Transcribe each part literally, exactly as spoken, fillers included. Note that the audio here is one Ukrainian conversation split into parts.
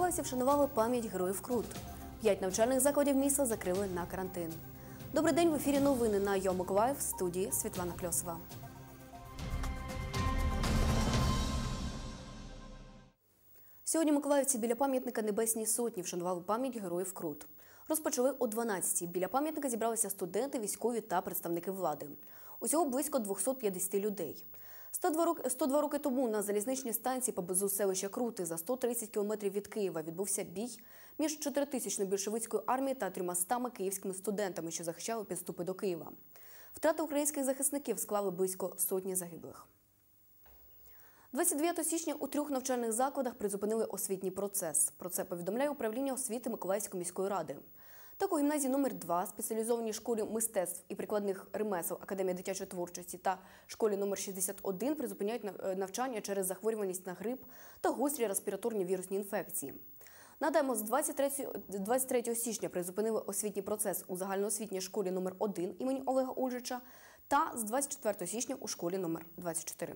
Миколаївці вшанували пам'ять героїв Крут. П'ять навчальних закладів міста закрили на карантин. Добрий день, в ефірі новини на Йо Миколаїв, в студії Світлана Кльосова. Сьогодні миколаївці біля пам'ятника Небесній Сотні вшанували пам'ять героїв Крут. Розпочали о дванадцятій. Біля пам'ятника зібралися студенти, військові та представники влади. Усього близько двохсот п'ятдесят людей. сто два роки тому на залізничній станції поблизу селища Крути за сто тридцять кілометрів від Києва відбувся бій між чотиритисячною більшовицькою армією та трьомастами київськими студентами, що захищали підступи до Києва. Втрати українських захисників склали близько сотні загиблих. двадцять дев'ятого січня у трьох навчальних закладах призупинили освітній процес. Про це повідомляє управління освіти Миколаївської міської ради. Так, у гімназії номер два, спеціалізованій школі мистецтв і прикладних ремесел Академії дитячої творчості та школі номер шістдесят один призупиняють навчання через захворюваність на грип та гострі респіраторні вірусні інфекції. Нагадаємо, з двадцять третього січня призупинили освітній процес у загальноосвітній школі номер один імені Олега Ольжича та з двадцять четвертого січня у школі номер двадцять чотири.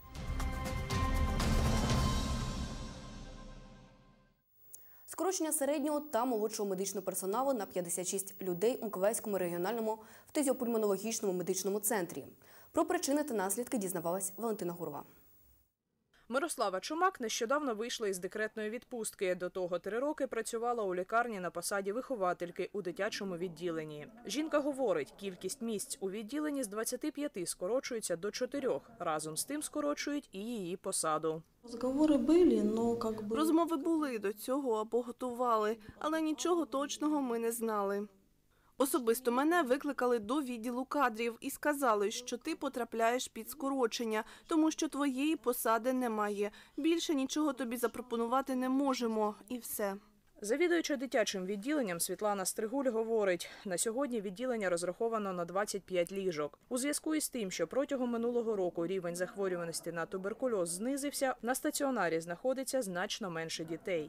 Скорочення середнього та молодшого медичного персоналу на п'ятдесят шість людей у Миколаївському регіональному фтизіопульмонологічному медичному центрі. Про причини та наслідки дізнавалась Валентина Гурова. Мирослава Чумак нещодавно вийшла із декретної відпустки. До того три роки працювала у лікарні на посаді виховательки у дитячому відділенні. Жінка говорить, кількість місць у відділенні з двадцяти п'яти скорочується до чотирьох. Разом з тим скорочують і її посаду. Розмови були, до цього або готували, але нічого точного ми не знали. Особисто мене викликали до відділу кадрів і сказали, що ти потрапляєш під скорочення, тому що твоєї посади немає. Більше нічого тобі запропонувати не можемо. І все. Завідуюча дитячим відділенням Світлана Стригуль говорить, на сьогодні відділення розраховано на двадцять п'ять ліжок. У зв'язку із тим, що протягом минулого року рівень захворюваності на туберкульоз знизився, на стаціонарі знаходиться значно менше дітей.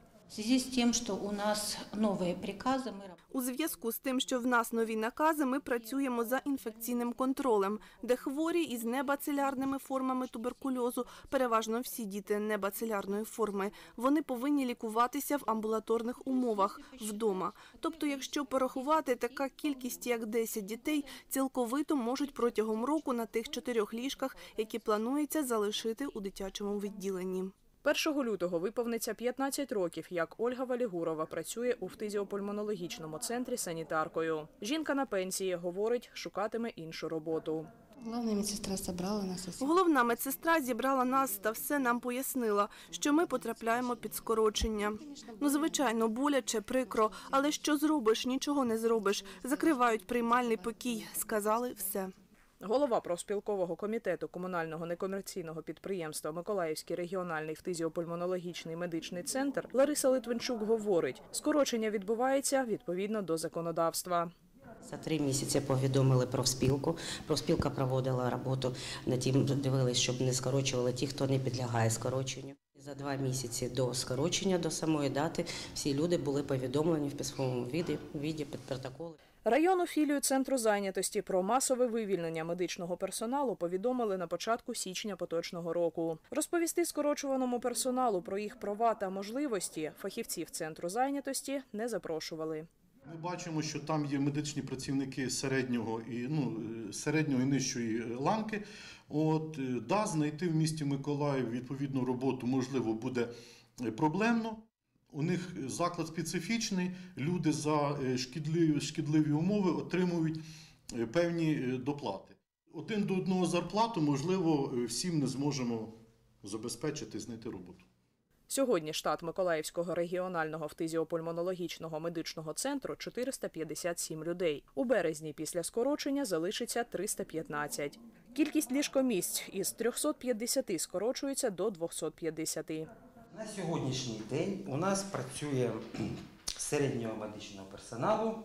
У зв'язку з тим, що в нас нові накази, ми працюємо за інфекційним контролем, де хворі із небацилярними формами туберкульозу, переважно всі діти небацилярної форми, вони повинні лікуватися в амбулаторних умовах, вдома. Тобто, якщо порахувати, така кількість, як десять дітей, цілковито можуть протягом року на тих чотирьох ліжках, які планується залишити у дитячому відділенні. першого лютого виповниться п'ятнадцять років, як Ольга Валігурова працює у фтизіопульмонологічному центрі санітаркою. Жінка на пенсії, говорить, шукатиме іншу роботу. Головна медсестра зібрала нас усіх. Головна медсестра зібрала нас та все нам пояснила, що ми потрапляємо під скорочення. Ну, звичайно, боляче, прикро, але що зробиш, нічого не зробиш. Закривають приймальний покій, сказали все. Голова профспілкового комітету комунального некомерційного підприємства Миколаївський регіональний фтизіопульмонологічний медичний центр Лариса Литвинчук говорить, скорочення відбувається відповідно до законодавства. За три місяці повідомили профспілку. Профспілка проводила роботу над тим, дивилися, щоб не скорочували ті, хто не підлягає скороченню. За два місяці до скорочення, до самої дати, всі люди були повідомлені в письмовому віді, віді під протоколи. Районну філію Центру зайнятості про масове вивільнення медичного персоналу повідомили на початку січня поточного року. Розповісти скорочуваному персоналу про їх права та можливості фахівців Центру зайнятості не запрошували. Ми бачимо, що там є медичні працівники середнього і ну середньої і нижчої ланки. От да, знайти в місті Миколаїв відповідну роботу можливо буде проблемно. У них заклад специфічний, люди за шкідливі, шкідливі умови отримують певні доплати. Один до одного зарплату, можливо, всім не зможемо забезпечити, знайти роботу. Сьогодні штат Миколаївського регіонального фтизіопульмонологічного медичного центру чотириста п'ятдесят сім людей. У березні після скорочення залишиться триста п'ятнадцять. Кількість ліжкомісць із трьохсот п'ятдесяти скорочується до двохсот п'ятдесяти. На сьогоднішній день у нас працює середнього медичного персоналу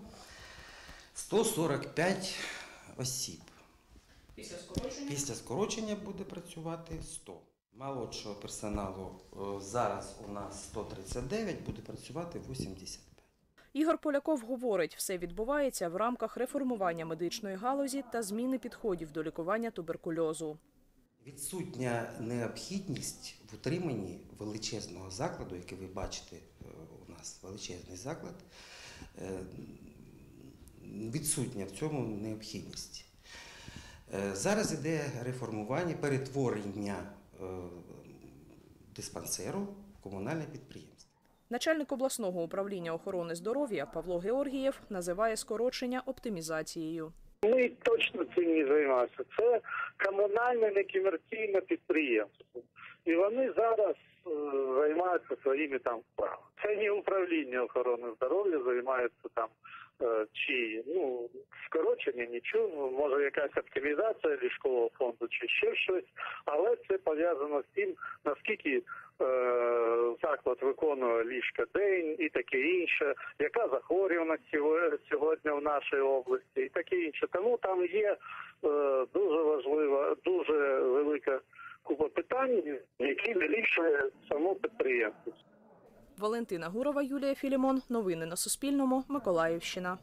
сто сорок п'ять осіб. Після скорочення? Після скорочення буде працювати сто. Молодшого персоналу зараз у нас сто тридцять дев'ять, буде працювати вісімдесят п'ять. Ігор Поляков говорить, все відбувається в рамках реформування медичної галузі та зміни підходів до лікування туберкульозу. Відсутня необхідність в утриманні величезного закладу, який ви бачите у величезний заклад, відсутня в цьому необхідність. Зараз іде реформування, перетворення диспансеру в комунальне підприємство. Начальник обласного управління охорони здоров'я Павло Георгієв називає скорочення оптимізацією. Ми точно цим не займаємося. Це комунальне некомерційне підприємство. І вони зараз е, займаються своїми там справами. Це не управління охорони здоров'я займається там е, чи ну скорочення, нічого, може якась оптимізація ліжкового фонду чи ще щось, але це пов'язано з тим, наскільки заклад виконує ліжка день і таке інше, яка захворюваність сьогодні в нашій області і таке інше. Тому там є дуже важлива, дуже велика купа питань, які вирішує само підприємство. Валентина Гурова, Юлія Філімон. Новини на Суспільному. Миколаївщина.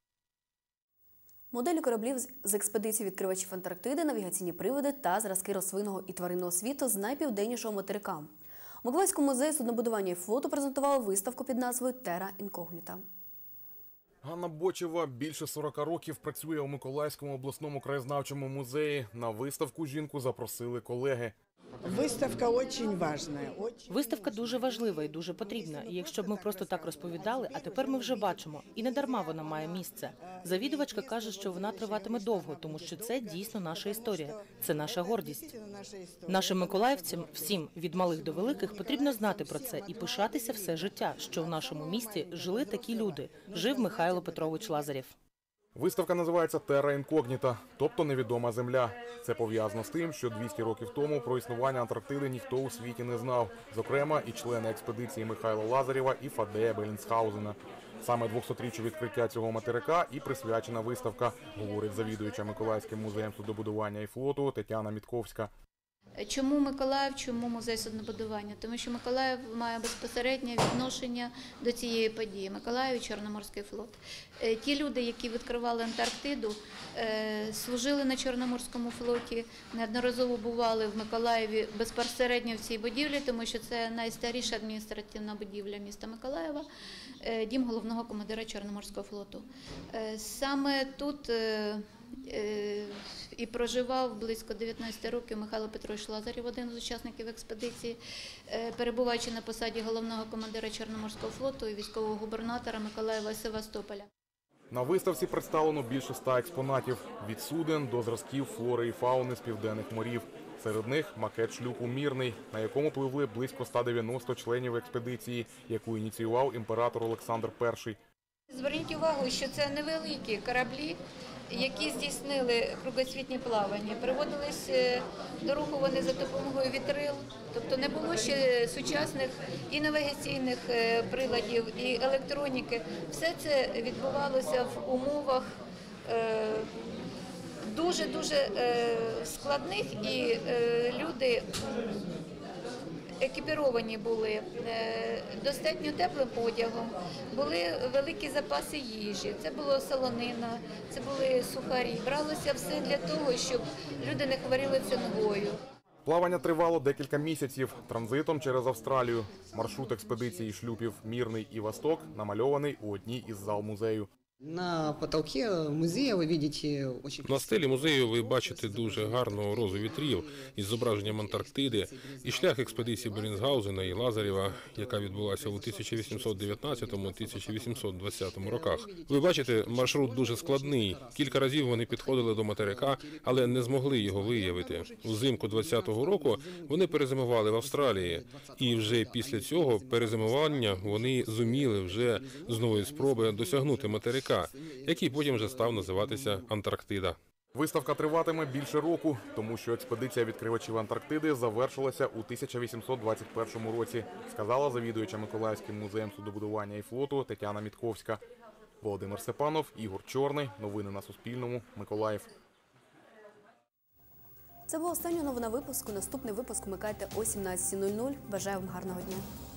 Моделі кораблів з експедиції відкривачів Антарктиди, навігаційні приводи та зразки рослинного і тваринного світу з найпівденнішого материка. У Миколаївському музеї суднобудування і флоту презентували виставку під назвою «Терра інкогніта». Ганна Бочева більше сорока років працює у Миколаївському обласному краєзнавчому музеї. На виставку жінку запросили колеги. Виставка дуже важлива. Виставка дуже важлива і дуже потрібна. І якщо б ми просто так розповідали, а тепер ми вже бачимо. І не дарма вона має місце. Завідувачка каже, що вона триватиме довго, тому що це дійсно наша історія. Це наша гордість. Нашим миколаївцям, всім, від малих до великих, потрібно знати про це і пишатися все життя, що в нашому місті жили такі люди. Жив Михайло Петрович Лазарєв. Виставка називається «Терра інкогніта», тобто «Невідома земля». Це пов'язано з тим, що двісті років тому про існування Антарктиди ніхто у світі не знав. Зокрема, і члени експедиції Михайла Лазарєва і Фадея Беллінсгаузена. Саме двохсотріччю відкриття цього материка і присвячена виставка, говорить завідуюча Миколаївським музеєм суднобудування і флоту Тетяна Мітковська. Чому Миколаїв, чому музей суднобудування? Тому що Миколаїв має безпосереднє відношення до цієї події. Миколаїв і Чорноморський флот. Ті люди, які відкривали Антарктиду, служили на Чорноморському флоті, неодноразово бували в Миколаєві безпосередньо в цій будівлі, тому що це найстаріша адміністративна будівля міста Миколаєва, дім головного командира Чорноморського флоту. Саме тут і проживав близько дев'ятнадцяти років Михайло Петрович Лазарєв, один з учасників експедиції, перебуваючи на посаді головного командира Чорноморського флоту і військового губернатора Миколаєва і Севастополя. На виставці представлено більше ста експонатів – від суден до зразків флори і фауни з південних морів. Серед них макет шлюпу «Мірний», на якому пливли близько ста дев'яноста членів експедиції, яку ініціював імператор Олександр Перший. Зверніть увагу, що це невеликі кораблі, які здійснили кругосвітнє плавання. Приводились до руху вони за допомогою вітрил, тобто не було ще сучасних і навігаційних приладів, і електроніки. Все це відбувалося в умовах дуже-дуже складних, і люди екіпіровані були достатньо теплим одягом, були великі запаси їжі, це було солонина, це були сухарі. Бралося все для того, щоб люди не хворіли цингою. Плавання тривало декілька місяців транзитом через Австралію. Маршрут експедиції шлюпів «Мірний» і «Восток» намальований у одній із зал музею. На потолці музею ви бачите очень... На стелі музею ви бачите дуже гарну розу вітрів із зображенням Антарктиди і шлях експедиції Беллінсгаузена і Лазарєва, яка відбулася у тисяча вісімсот дев'ятнадцятому - тисяча вісімсот двадцятому роках. Ви бачите, маршрут дуже складний. Кілька разів вони підходили до материка, але не змогли його виявити. Взимку двадцятого року вони перезимували в Австралії. І вже після цього перезимування вони зуміли вже з нової спроби досягнути материка, який потім вже став називатися Антарктида. Виставка триватиме більше року, тому що експедиція відкривачів Антарктиди завершилася у тисяча вісімсот двадцять першому році, сказала завідуюча Миколаївським музеєм суднобудування і флоту Тетяна Мітковська. Володимир Степанов, Ігор Чорний. Новини на Суспільному. Миколаїв. Це була остання новина випуску. Наступний випуск вмикайте о сімнадцятій нуль нуль. Бажаю вам гарного дня.